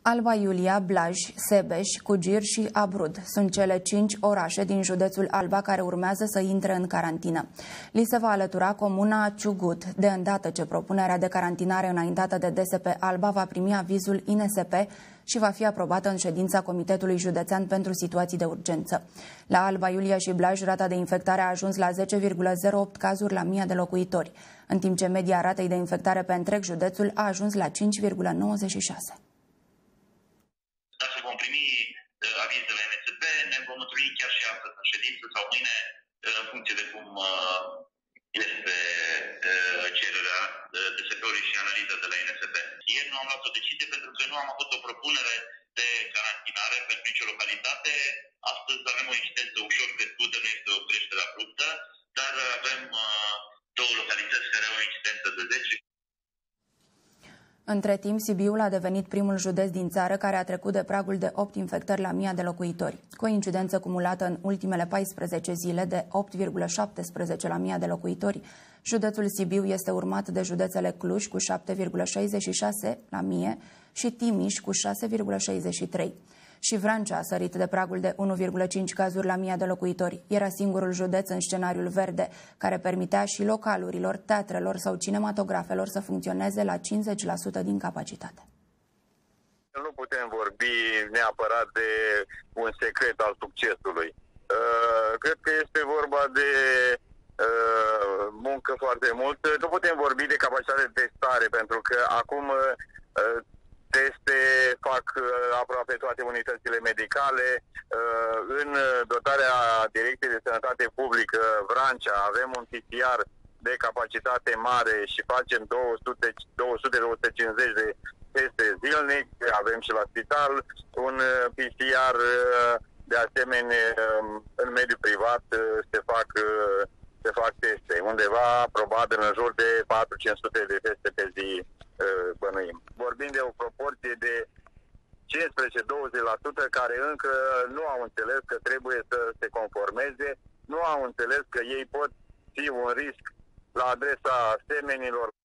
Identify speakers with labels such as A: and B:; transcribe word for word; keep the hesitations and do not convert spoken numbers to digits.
A: Alba Iulia, Blaj, Sebeș, Cugir și Abrud sunt cele cinci orașe din județul Alba care urmează să intre în carantină. Li se va alătura comuna Ciugut, de îndată ce propunerea de carantinare înaintată de D S P Alba va primi avizul I N S P și va fi aprobată în ședința Comitetului Județean pentru Situații de Urgență. La Alba Iulia și Blaj, rata de infectare a ajuns la zece virgulă zero opt cazuri la mie de locuitori, în timp ce media ratei de infectare pe întreg județul a ajuns la cinci virgulă nouăzeci și șase.
B: Dacă vom primi uh, avizele N S P, ne vom întâlni chiar și astăzi în ședință sau mâine, uh, în funcție de cum uh, este uh, cererea uh, D S P-ului și analiza de la N S P. Ieri nu am luat o decizie pentru că nu am avut o propunere de carantinare pentru nicio localitate. Astăzi avem o incidență ușor crescută, nu este o creștere abruptă, dar avem uh, două localități care au o incidență de zece.
A: Între timp, Sibiul a devenit primul județ din țară care a trecut de pragul de opt infectări la mie de locuitori, cu o incidență cumulată în ultimele paisprezece zile de opt virgulă șaptesprezece la mie de locuitori. Județul Sibiu este urmat de județele Cluj cu șapte virgulă șaizeci și șase la mie și Timiș cu șase virgulă șaizeci și trei. Și Vrancea a sărit de pragul de unu virgulă cinci cazuri la mie de locuitori. Era singurul județ în scenariul verde, care permitea și localurilor, teatrelor sau cinematografelor să funcționeze la cincizeci la sută din capacitate.
C: Nu putem vorbi neapărat de un secret al succesului. Cred că este vorba de muncă foarte mult. Nu putem vorbi de capacitate de testare, pentru că acum teste fac aproape toate unitățile medicale. În dotarea Direcției de Sănătate Publică Vrancea avem un P C R de capacitate mare și facem două sute două sute două sute cincizeci de teste zilnic. Avem și la spital un P C R, de asemenea în mediul privat se fac, se fac teste. Undeva probabil în jur de patru cinci sute de teste pe zi bănuim. Vorbim de o proporție de cincisprezece douăzeci la sută care încă nu au înțeles că trebuie să se conformeze, nu au înțeles că ei pot fi un risc la adresa semenilor.